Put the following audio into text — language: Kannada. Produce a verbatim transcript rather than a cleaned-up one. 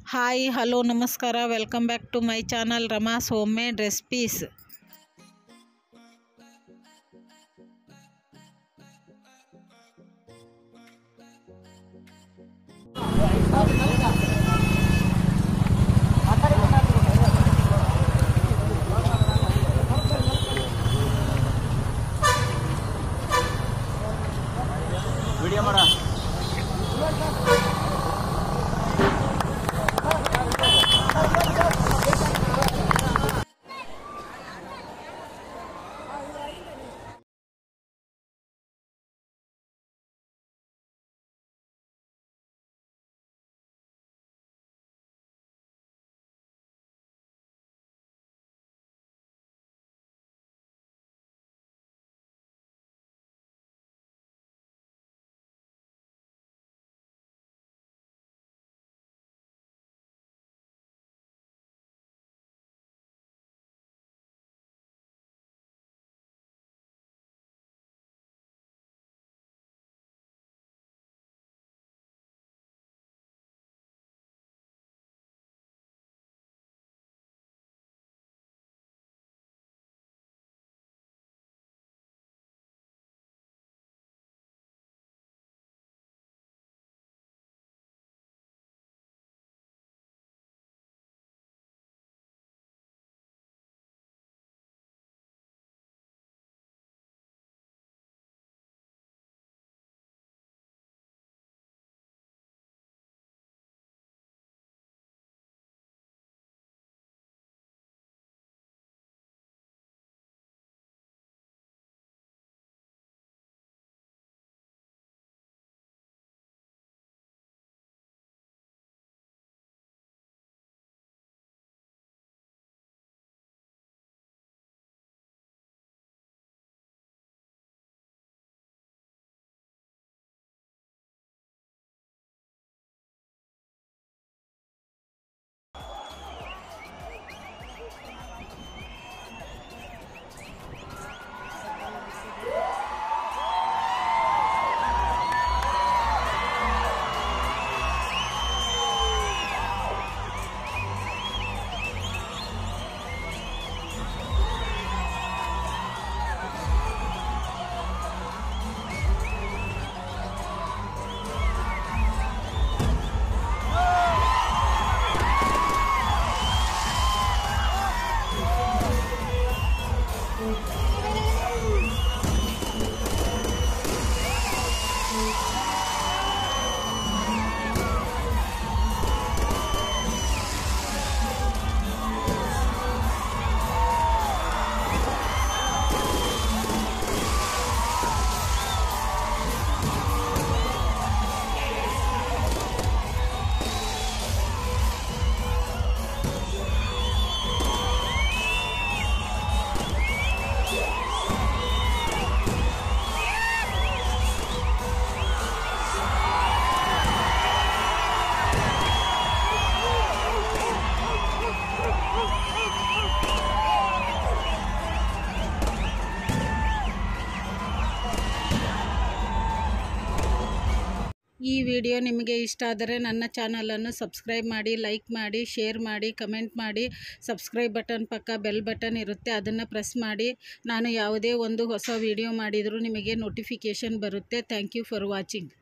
ಹಾಯ್ ಹಲೋ ನಮಸ್ಕಾರ welcome back to my channel Rama's home made recipes. Video ಮಾಡ ಈ ವಿಡಿಯೋ ನಿಮಗೆ ಇಷ್ಟ ಆದರೆ ನನ್ನ ಚಾನಲನ್ನು ಸಬ್ಸ್ಕ್ರೈಬ್ ಮಾಡಿ, ಲೈಕ್ ಮಾಡಿ, ಶೇರ್ ಮಾಡಿ, ಕಮೆಂಟ್ ಮಾಡಿ. ಸಬ್ಸ್ಕ್ರೈಬ್ ಬಟನ್ ಪಕ್ಕ ಬೆಲ್ ಬಟನ್ ಇರುತ್ತೆ, ಅದನ್ನು ಪ್ರೆಸ್ ಮಾಡಿ. ನಾನು ಯಾವುದೇ ಒಂದು ಹೊಸ ವಿಡಿಯೋ ಮಾಡಿದರೂ ನಿಮಗೆ ನೋಟಿಫಿಕೇಷನ್ ಬರುತ್ತೆ. Thank you for watching.